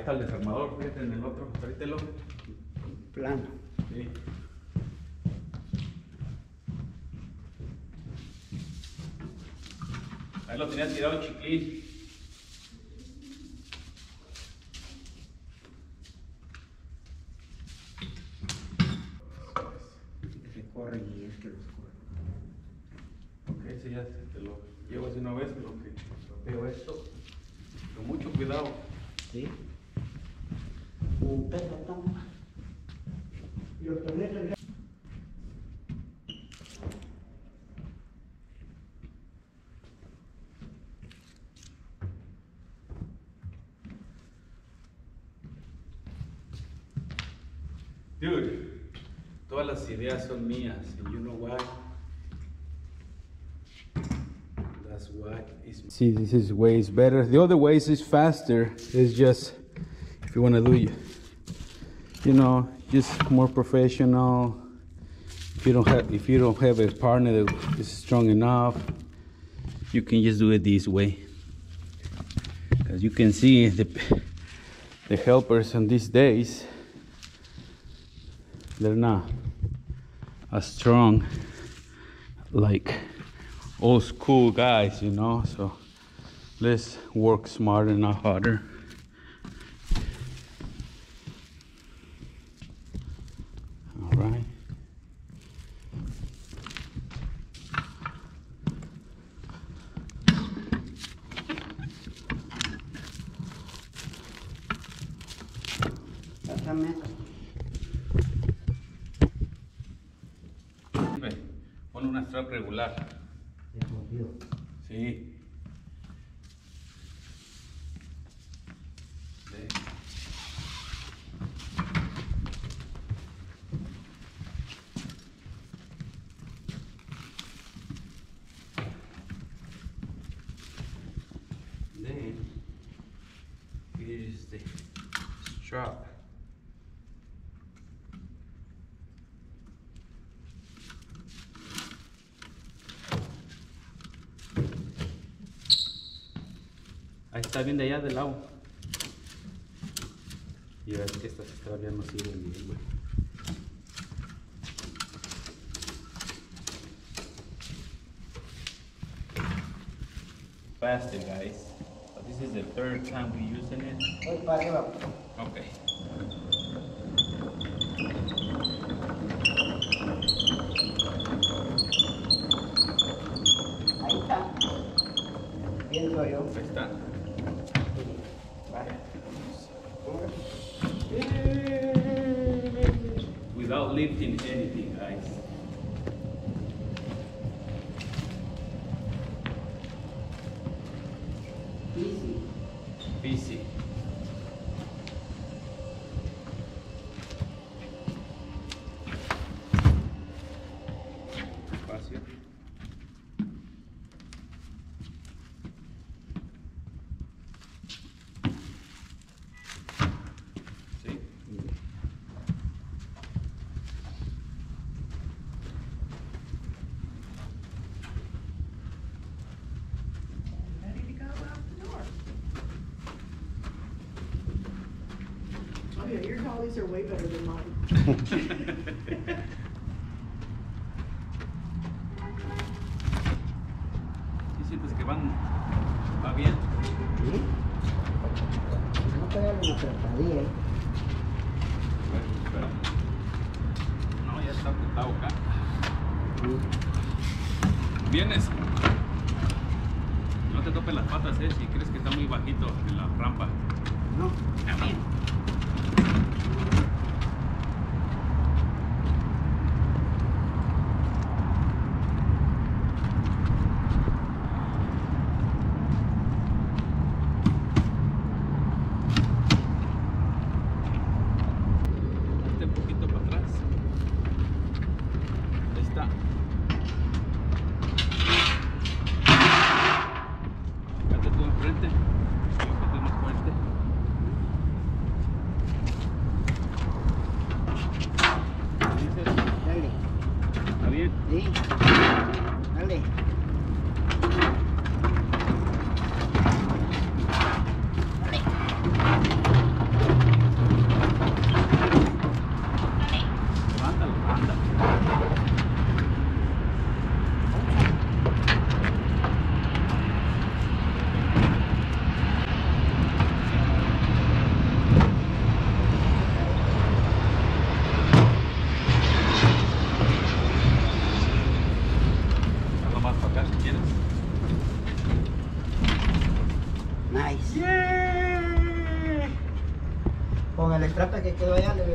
está el desarmador, fíjate en el otro, tráetelo. Plano. Sí. Ahí lo tenía tirado el Chiclín. Se corre y es que los corre. Ok, sí, ya te lo llevo así una vez, lo que veo esto. Con mucho cuidado. Sí. Un peso toma. Y los torneos. Dude, todas las ideas son mías, and you know why? That's why it's... See, this is ways better. The other ways is faster. It's just, if you want to do it, you know, just more professional. If you don't have a partner that is strong enough, you can just do it this way. As you can see, the helpers on these days, they're not as strong like old school guys, you know, so let's work smarter, not harder. All right. Pon una strap regular. Sí. Then here's the strap. Ahí está bien de allá del lado. Y ves que estas todavía no sirven bien, güey. Faster, guys. But this is the third time we're using it. Voy para arriba. Okay. Ahí está. Pienso yo. Ahí está. Vale. Without lifting anything, guys. Easy. Easy. Fácil. Sí. Ready to go out the door. Oh yeah, your dollies are way better than mine. ¿Sí sientes que va bien? ¿Sí? No pegarle una apretadilla, Bueno, espera. No, ya está apretado acá. ¿Vienes? No te topes las patas, si crees que está muy bajito en la rampa. No. También. Hazte un poquito para atrás. Ahí está. Fíjate tú enfrente. Fíjate más fuerte. ¿Qué dices? Dale. ¿Está bien? Sí. Dale. Nice. Con el strape que quedó allá le